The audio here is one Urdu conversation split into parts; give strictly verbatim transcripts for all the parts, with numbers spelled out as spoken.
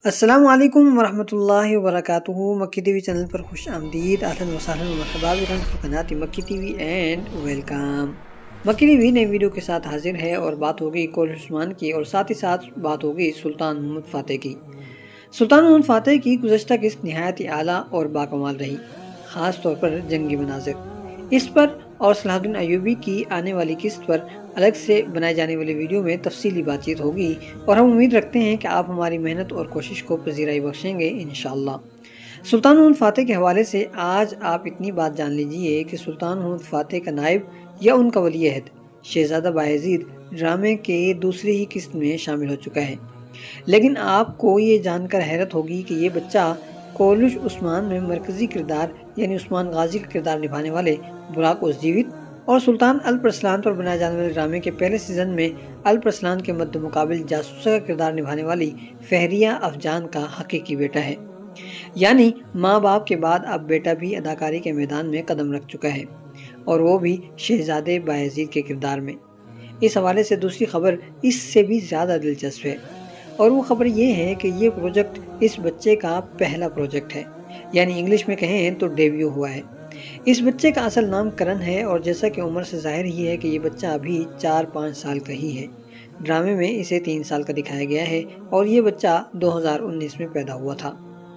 السلام علیکم ورحمۃ اللہ وبرکاتہ۔ مکی ٹی وی چینل پر خوش آمدید، اہلا وسہلا و مرحبا بکم فی قنات مکی ٹی وی اینڈ ویلکم۔ مکی ٹی وی نئی ویڈیو کے ساتھ حاضر ہے اور بات ہوگی کولش عثمان کی اور ساتھ ہی ساتھ بات ہوگی سلطان محمد فاتح کی۔ سلطان محمد فاتح کی گزشتہ قسط نہایت ہی اعلیٰ اور باکمال رہی، خاص طور پر جنگی مناظر۔ اس پر اور صلاح الدین ایوبی کی آنے والی قسط پر الگ سے بنائی جانے والی ویڈیو میں تفصیلی بات چیت ہوگی اور ہم امید رکھتے ہیں کہ آپ ہماری محنت اور کوشش کو پذیرائی بخشیں گے انشاءاللہ۔ سلطان محمد فاتح کے حوالے سے آج آپ اتنی بات جان لیجئے کہ سلطان محمد فاتح کا نائب یا ان کا ولی عہد شہزادہ بایزید ڈرامے کے دوسری ہی قسط میں شامل ہو چکا ہے، لیکن آپ کو یہ جان کر حیرت ہوگی کہ یہ بچہ کولش عثمان میں مرکزی کردار یعنی عثمان غازی کا کردار نبھانے والے براق عزجیوت اور سلطان الپرسلان پر بنائے جانے والے ڈرامے کے پہلے سیزن میں الپرسلان کے مد مقابل جاسوسہ کا کردار نبھانے والی فہریہ افجان کا حقیقی بیٹا ہے۔ یعنی ماں باپ کے بعد اب بیٹا بھی اداکاری کے میدان میں قدم رکھ چکا ہے اور وہ بھی شہزادے بایزید کے کردار میں۔ اس حوالے سے دوسری خبر اس سے بھی زیادہ دلچسپ ہے اور وہ خبر یہ ہے کہ یہ پروجیکٹ اس بچے کا پہلا پروجیکٹ ہے، یعنی انگلش میں کہیں تو ڈیبیو ہوا ہے۔ اس بچے کا اصل نام کرن ہے اور جیسا کہ عمر سے ظاہر ہی ہے کہ یہ بچہ ابھی چار پانچ سال کا ہی ہے۔ ڈرامے میں اسے تین سال کا دکھایا گیا ہے اور یہ بچہ دو ہزار انیس میں پیدا ہوا تھا۔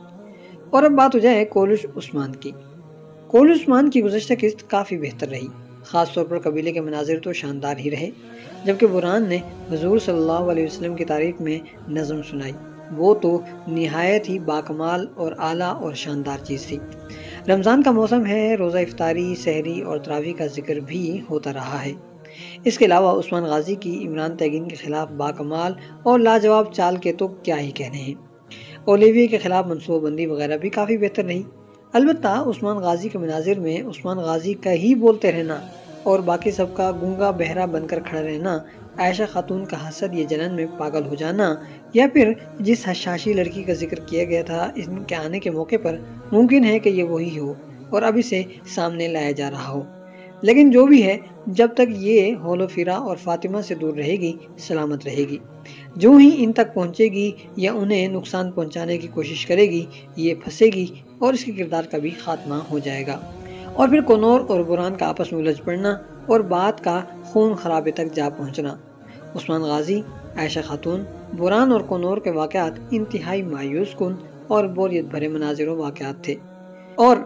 اور اب بات ہو جائے کولش عثمان کی۔ کولش عثمان کی گزشتہ قسط کافی بہتر رہی، خاص طور پر قبیلے کے مناظر تو شاندار ہی رہے، جبکہ برہان نے حضور صلی اللہ علیہ وسلم کی تعریف میں نظم سنائی، وہ تو نہایت ہی باکمال اور اعلیٰ اور شاندار چیز تھی۔ رمضان کا موسم ہے، روزہ افطاری، سحری اور تراویح کا ذکر بھی ہوتا رہا ہے۔ اس کے علاوہ عثمان غازی کی عمران تیگین کے خلاف باکمال اور لاجواب چال کے تو کیا ہی کہنے ہیں۔ اولیویے کے خلاف منصوبہ بندی وغیرہ بھی کافی بہتر رہی۔ البتہ عثمان غازی کے مناظر میں عثمان غازی کا ہی بولتے رہنا اور باقی سب کا گونگا بہرا بن کر کھڑا رہنا، عائشہ خاتون کا حسد یا جنن میں پاگل ہو جانا، یا پھر جس حشاشی لڑکی کا ذکر کیا گیا تھا ان کے آنے کے موقع پر ممکن ہے کہ یہ وہی ہو اور اب اسے سامنے لایا جا رہا ہو۔ لیکن جو بھی ہے، جب تک یہ ہولو فیرا اور فاطمہ سے دور رہے گی سلامت رہے گی۔ جو ہی ان تک پہنچے گی یا انہیں نقصان پہنچانے کی کوشش کرے گی، یہ پھنسے گی اور اس کے کردار کا بھی خاتمہ ہو جائے گا۔ اور پھر کنور اور برہان کا آپس میں الجھ پڑنا اور بات کا خون خرابے تک جا پہنچنا۔ عثمان غازی، عائشہ خاتون، برہان اور کنور کے واقعات انتہائی مایوس کن اور بوریت بھرے مناظر و واقعات تھے، اور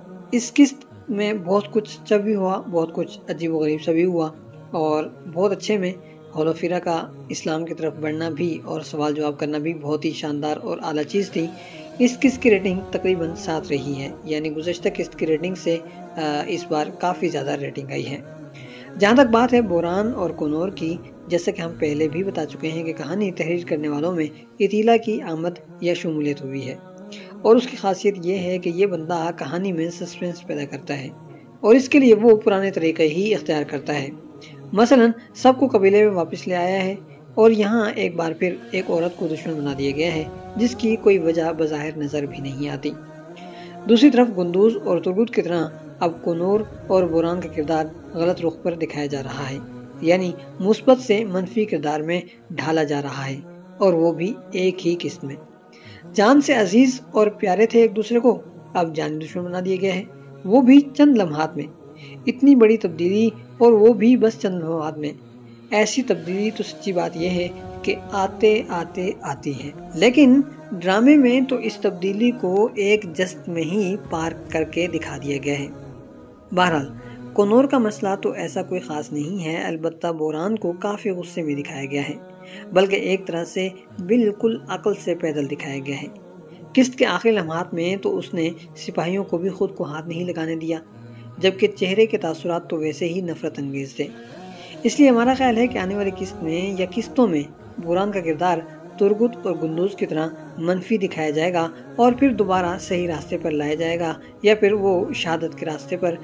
اس قسط میں بہت کچھ اچھا بھی ہوا، بہت کچھ عجیب و غریب سا بھی ہوا، اور بہت اچھے میں ہولو فیرا کا اسلام کی طرف بڑھنا بھی اور سوال جواب کرنا بھی بہت ہی شاندار اور اعلیٰ چیز تھی۔ اس قسط کی ریٹنگ تقریباً سات رہی ہے، یعنی گزشتہ قسط کی ریٹنگ سے اس بار کافی زیادہ ریٹنگ آئی ہے۔ جہاں تک بات ہے برہان اور کنور کی، جیسا کہ ہم پہلے بھی بتا چکے ہیں کہ کہانی تحریر کرنے والوں میں عطیلا کی آمد یا شمولیت ہوئی ہے، اور اس کی خاصیت یہ ہے کہ یہ بندہ کہانی میں سسپینس پیدا کرتا ہے اور اس کے لیے وہ پرانے طریقے ہی اختیار کرتا ہے۔ مثلاً سب کو قبیلے میں واپس لے آیا ہے اور یہاں ایک بار پھر ایک عورت کو دشمن بنا دیا گیا ہے جس کی کوئی وجہ بظاہر نظر بھی نہیں آتی۔ دوسری طرف گندوز اور ترگت کی طرح اب کنور اور برہان کا کردار غلط رخ پر دکھایا جا رہا ہے، یعنی مثبت سے منفی کردار میں ڈھالا جا رہا ہے، اور وہ بھی ایک ہی قسط میں۔ جان سے عزیز اور پیارے تھے ایک دوسرے کو، اب جان دشمن بنا دیا گیا ہے، وہ بھی چند لمحات میں۔ اتنی بڑی تبدیلی اور وہ بھی بس چند لمحات میں۔ ایسی تبدیلی تو سچی بات یہ ہے کہ آتے آتے آتی ہے، لیکن ڈرامے میں تو اس تبدیلی کو ایک جست میں ہی پار کر کے دکھا دیا گیا ہے۔ بہرحال کنور کا مسئلہ تو ایسا کوئی خاص نہیں ہے، البتہ برہان کو کافی غصے میں دکھایا گیا ہے، بلکہ ایک طرح سے بالکل عقل سے پیدل دکھایا گیا ہے۔ قسط کے آخری لمحات میں تو اس نے سپاہیوں کو بھی خود کو ہاتھ نہیں لگانے دیا، جبکہ چہرے کے تاثرات تو ویسے ہی نفرت انگیز تھے۔ اس لیے ہمارا خیال ہے کہ آنے والی قسط میں یا قسطوں میں برہان کا کردار ترگت اور گندوز کی طرح منفی دکھایا جائے گا اور پھر دوبارہ صحیح راستے پر لایا جائے گا، یا پھر وہ شہادت کے راستے پر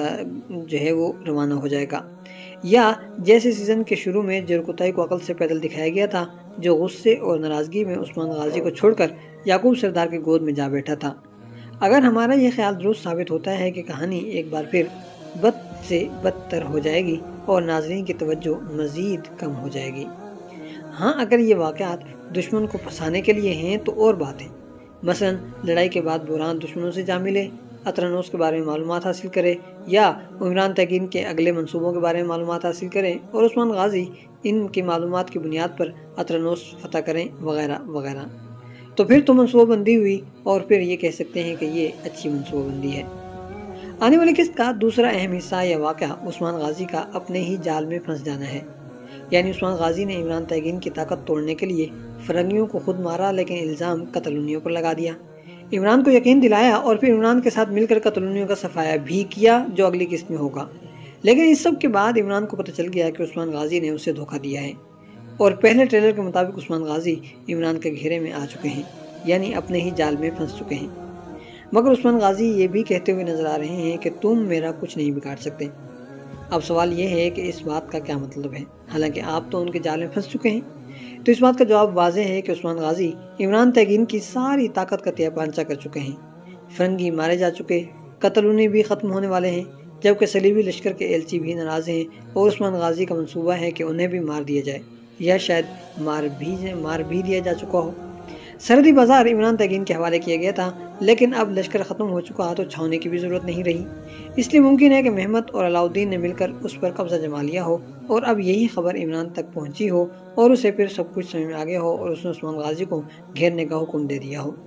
جو ہے وہ روانہ ہو جائے گا، یا جیسے سیزن کے شروع میں جرکتائی کو عقل سے پیدل دکھایا گیا تھا، جو غصے اور ناراضگی میں عثمان غازی کو چھوڑ کر یعقوب سردار کی گود میں جا بیٹھا تھا۔ اگر ہمارا یہ خیال درست ثابت ہوتا ہے کہ کہانی ایک بار پھر بد سے بدتر ہو جائے گی اور ناظرین کی توجہ مزید کم ہو جائے گی۔ ہاں اگر یہ واقعات دشمن کو پھنسانے کے لیے ہیں تو اور بات ہے، مثلا لڑائی کے بعد بحران دشمنوں سے جا ملے، اطرانوس کے بارے میں معلومات حاصل کرے یا عمران تیگین کے اگلے منصوبوں کے بارے میں معلومات حاصل کریں اور عثمان غازی ان کی معلومات کی بنیاد پر اطرانوس فتح کریں وغیرہ وغیرہ، تو پھر تو منصوبہ بندی ہوئی اور پھر یہ کہہ سکتے ہیں کہ یہ اچھی منصوبہ بندی ہے۔ آنے والی قسط کا دوسرا اہم حصہ یا واقعہ عثمان غازی کا اپنے ہی جال میں پھنس جانا ہے، یعنی عثمان غازی نے عمران تیگین کی طاقت توڑنے کے لیے فرنگیوں کو خود مارا لیکن الزام قتلونیوں پر لگا دیا، عمران کو یقین دلایا اور پھر عمران کے ساتھ مل کر قتلونیوں کا صفایا بھی کیا جو اگلی قسط میں ہوگا، لیکن اس سب کے بعد عمران کو پتہ چل گیا کہ عثمان غازی نے اسے دھوکہ دیا ہے اور پہلے ٹریلر کے مطابق عثمان غازی عمران کے گھیرے میں آ چکے ہیں، یعنی اپنے ہی جال میں پھنس چکے ہیں، مگر عثمان غازی یہ بھی کہتے ہوئے نظر آ رہے ہیں کہ تم میرا کچھ نہیں بگاڑ سکتے۔ اب سوال یہ ہے کہ اس بات کا کیا مطلب ہے، حالانکہ آپ تو ان کے جال میں پھنس چکے ہیں؟ تو اس بات کا جواب واضح ہے کہ عثمان غازی عمران تیگین کی ساری طاقت کا تیا پانچا کر چکے ہیں، فرنگی مارے جا چکے، قتلونی بھی ختم ہونے والے ہیں، جبکہ صلیبی لشکر کے ایلچی بھی ناراض ہیں اور عثمان غازی کا منصوبہ ہے کہ انہیں بھی مار دیا جائے یا شاید مار بھی مار بھی دیا جا چکا ہو۔ سرحدی بازار عمران تیگین کے حوالے کیا گیا تھا، لیکن اب لشکر ختم ہو چکا تو چھاونے کی بھی ضرورت نہیں رہی، اس لیے ممکن ہے کہ محمد اور علاؤدین نے مل کر اس پر قبضہ جما لیا ہو اور اب یہی خبر عمران تک پہنچی ہو اور اسے پھر سب کچھ سمجھ میں آ گیا ہو اور اس نے عثمان غازی کو گھیرنے کا حکم دے دیا ہو،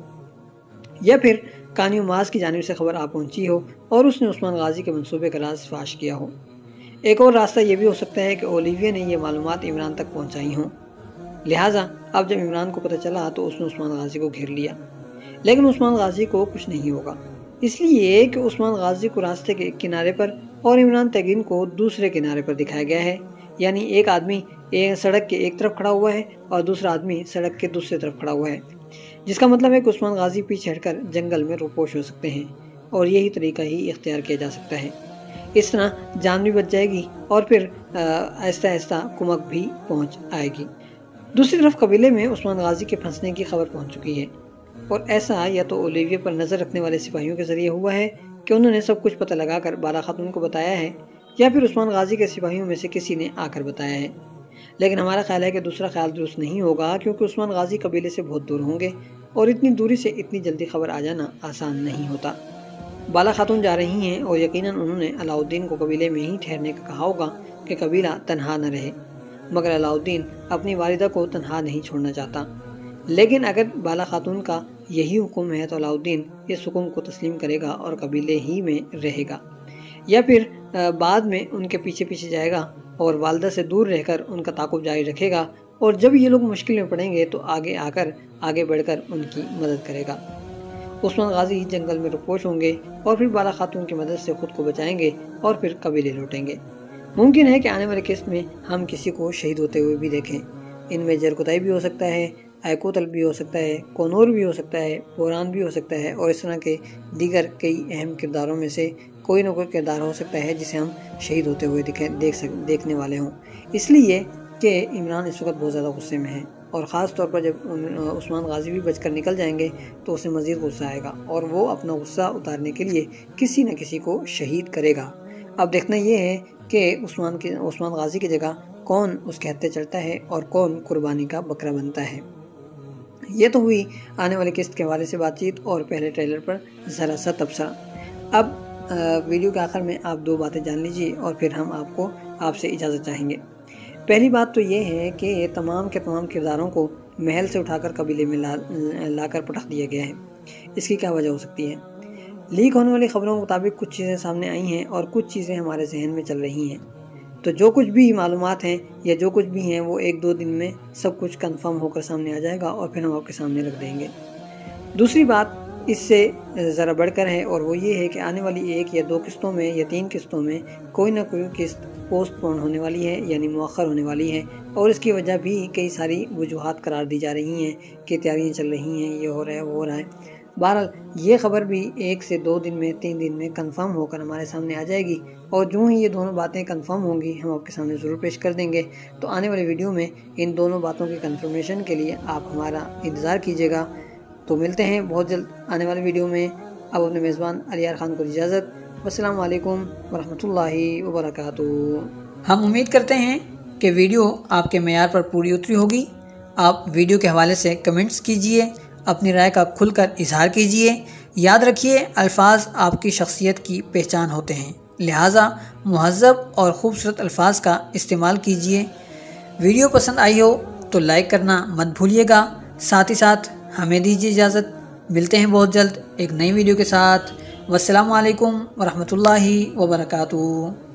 یا پھر کانیو ماز کی جانب سے خبر آ پہنچی ہو اور اس نے عثمان غازی کے منصوبے کا راز فاش کیا ہو۔ ایک اور راستہ یہ بھی ہو سکتا ہے کہ اولیویہ نے یہ معلومات عمران تک پہنچائی ہوں، لہٰذا اب جب عمران کو پتہ چلا تو اس نے عثمان غازی کو گھیر لیا، لیکن عثمان غازی کو کچھ نہیں ہوگا، اس لیے کہ عثمان غازی کو راستے کے ایک کنارے پر اور عمران تیگین کو دوسرے کنارے پر دکھایا گیا ہے، یعنی ایک آدمی ایک سڑک کے ایک طرف کھڑا ہوا ہے اور دوسرا آدمی سڑک کے دوسرے طرف کھڑا ہوا ہے، جس کا مطلب ہے کہ عثمان غازی پیچھے ہٹ کر جنگل میں روپوش ہو سکتے ہیں اور یہی طریقہ ہی اختیار کیا جا سکتا ہے، اس طرح جان بھی بچ جائے گی اور پھر آہستہ آہستہ کمک بھی پہنچ آئے گی۔ دوسری طرف قبیلے میں عثمان غازی کے پھنسنے کی خبر پہنچ چکی ہے اور ایسا یا تو اولیویہ پر نظر رکھنے والے سپاہیوں کے ذریعے ہوا ہے کہ انہوں نے سب کچھ پتہ لگا کر بالا خاتون کو بتایا ہے، یا پھر عثمان غازی کے سپاہیوں میں سے کسی نے آ کر بتایا ہے، لیکن ہمارا خیال ہے کہ دوسرا خیال درست نہیں ہوگا کیونکہ عثمان غازی قبیلے سے بہت دور ہوں گے اور اتنی دوری سے اتنی جلدی خبر آ جانا آسان نہیں ہوتا۔ بالا خاتون جا رہی ہیں اور یقیناً انہوں نے علاؤدین کو قبیلے میں ہی ٹھہرنے کا کہا ہوگا کہ قبیلہ تنہا نہ رہے، مگر علاؤدین اپنی والدہ کو تنہا نہیں چھوڑنا چاہتا، لیکن اگر بالا خاتون کا یہی حکم ہے تو علاؤدین اس حکم کو تسلیم کرے گا اور قبیلے ہی میں رہے گا، یا پھر بعد میں ان کے پیچھے پیچھے جائے گا اور والدہ سے دور رہ کر ان کا تعاقب جاری رکھے گا، اور جب یہ لوگ مشکل میں پڑیں گے تو آگے آ کر آگے بڑھ کر ان کی مدد کرے گا۔ عثمان غازی جنگل میں رپوش ہوں گے اور پھر بالا خاتون کی مدد سے خود کو بچائیں گے اور پھر قبیلے لوٹیں گے۔ ممکن ہے کہ آنے والے قسط میں ہم کسی کو شہید ہوتے ہوئے بھی دیکھیں، ان میں جرکتائی بھی ہو سکتا ہے، ایکوتل بھی ہو سکتا ہے، کونور بھی ہو سکتا ہے، بوران بھی ہو سکتا ہے، اور اس طرح کے دیگر کئی اہم کرداروں میں سے کوئی نہ کوئی کردار ہو سکتا ہے جسے ہم شہید ہوتے ہوئے دیکھ سک دیکھنے والے ہوں، اس لیے کہ عمران اس وقت بہت زیادہ غصے میں ہے اور خاص طور پر جب عثمان غازی بھی بچ کر نکل جائیں گے تو اسے مزید غصہ آئے گا اور وہ اپنا غصہ اتارنے کے لیے کسی نہ کسی کو شہید کرے گا۔ اب دیکھنا یہ ہے کہ عثمان کے عثمان غازی کی جگہ کون اس کے ہتھے چڑھتا ہے اور کون قربانی کا بکرا بنتا ہے۔ یہ تو ہوئی آنے والی قسط کے حوالے سے بات چیت اور پہلے ٹریلر پر ذرا سا تبصرہ۔ اب ویڈیو کے آخر میں آپ دو باتیں جان لیجیے اور پھر ہم آپ کو آپ سے اجازت چاہیں گے۔ پہلی بات تو یہ ہے کہ تمام کے تمام کرداروں کو محل سے اٹھا کر قبیلے میں لا, لا کر پٹخ دیا گیا ہے۔ اس کی کیا وجہ ہو سکتی ہے؟ لیک ہونے والی خبروں کے مطابق کچھ چیزیں سامنے آئی ہیں اور کچھ چیزیں ہمارے ذہن میں چل رہی ہیں، تو جو کچھ بھی معلومات ہیں یا جو کچھ بھی ہیں وہ ایک دو دن میں سب کچھ کنفرم ہو کر سامنے آ جائے گا اور پھر ہم آپ کے سامنے رکھ دیں گے۔ دوسری بات اس سے ذرا بڑھ کر ہے اور وہ یہ ہے کہ آنے والی ایک یا دو قسطوں میں یا تین قسطوں میں کوئی نہ کوئی قسط پوسٹ پون ہونے والی ہے، یعنی مؤخر ہونے والی ہے، اور اس کی وجہ بھی کئی ساری وجوہات قرار دی جا رہی ہیں کہ تیاریاں چل رہی ہیں، یہ ہو رہا ہے وہ ہو رہا ہے۔ بہرحال یہ خبر بھی ایک سے دو دن میں تین دن میں کنفرم ہو کر ہمارے سامنے آ جائے گی، اور جو ہی یہ دونوں باتیں کنفرم ہوں گی ہم آپ کے سامنے ضرور پیش کر دیں گے۔ تو آنے والی ویڈیو میں ان دونوں باتوں کی کنفرمیشن کے لیے آپ ہمارا انتظار کیجیے گا۔ تو ملتے ہیں بہت جلد آنے والے ویڈیو میں۔ اب اپنے میزبان علی یار خان کو اجازت۔ السلام علیکم ورحمۃ اللہ وبرکاتہ۔ ہم امید کرتے ہیں کہ ویڈیو آپ کے معیار پر پوری اتری ہوگی۔ آپ ویڈیو کے حوالے سے کمنٹس کیجئے، اپنی رائے کا کھل کر اظہار کیجئے۔ یاد رکھیے الفاظ آپ کی شخصیت کی پہچان ہوتے ہیں، لہٰذا مہذب اور خوبصورت الفاظ کا استعمال کیجئے۔ ویڈیو پسند آئی ہو تو لائک کرنا مت بھولیے گا، ساتھ ہی ساتھ ہمیں دیجیے اجازت، ملتے ہیں بہت جلد ایک نئی ویڈیو کے ساتھ۔ والسلام علیکم ورحمۃ اللہ وبرکاتہ۔